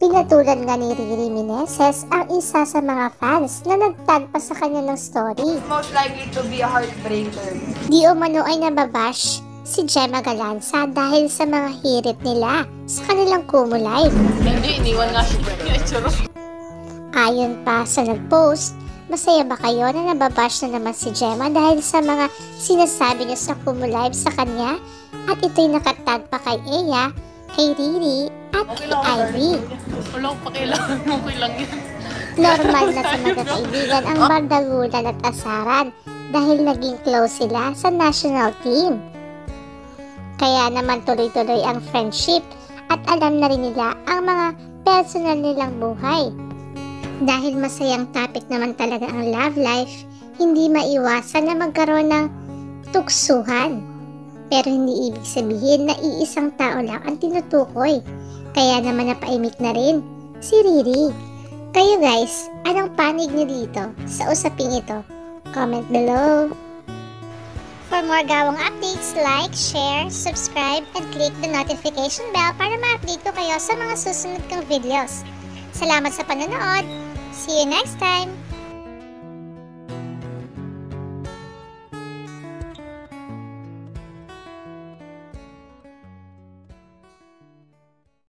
Pinatulan nga ni Riri Meneses ang isa sa mga fans na nagtag pa sa kanya ng story. Most likely to be a heartbreaker. Di umano ay nababash si Gemma Galanza dahil sa mga hirit nila sa kanilang Kumu Live. Hindi, iniwan nga siya. Ayon pa sa nag-post, masaya ba kayo na nababash na naman si Gemma dahil sa mga sinasabi niya sa Kumu Live sa kanya? At ito'y nakatag pa kay Eya, kay Riri at kay Ivy. Wala akong pakailangan. Okay lang yan. Normal na sa magkakaibigan ang bardagulan at asaran dahil naging close sila sa national team. Kaya naman tuloy-tuloy ang friendship at alam na rin nila ang mga personal nilang buhay. Dahil masayang topic naman talaga ang love life, hindi maiwasan na magkaroon ng tuksuhan. Pero hindi ibig sabihin na iisang tao lang ang tinutukoy. Kaya naman napaimik na rin si Riri. Kayo guys, anong panig niyo dito sa usaping ito? Comment below. For more gawang updates, like, share, subscribe, and click the notification bell para ma-update ko kayo sa mga susunod kong videos. Salamat sa panonood! See you next time!